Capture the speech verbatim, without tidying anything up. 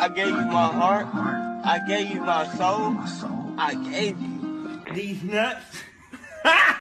I gave you my heart. I gave you my soul. I gave you these nuts.